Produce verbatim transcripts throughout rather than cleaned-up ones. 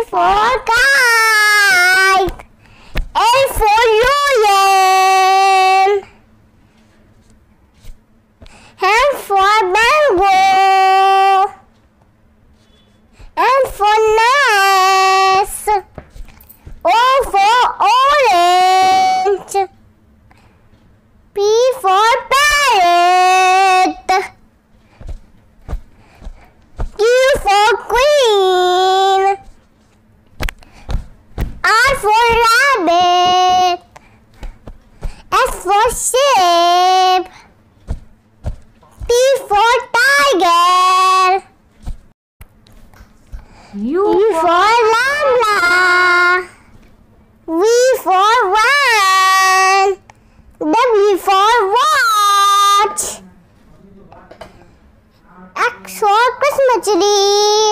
for kite. L for lion. M for mango. N for nest. O for orange. P for parrot. Q for queen. R for rabbit. S for sheep. T for tiger. U for llama. V for van. W for watch. X for Christmas tree.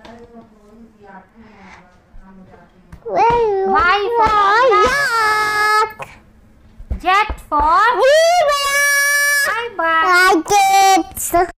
Y for yak. Z for Zebra. bye bye. Like it.